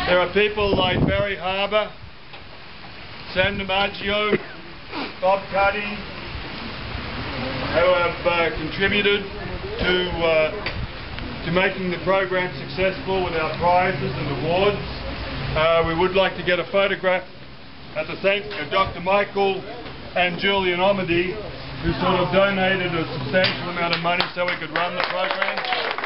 There are people like Barry Harbour, Sam DiMaggio, Bob Cuddy, who have contributed to making the program successful with our prizes and awards. We would like to get a photograph at the thank Dr. Michael and Julian Omidi, who sort of donated a substantial amount of money so we could run the program.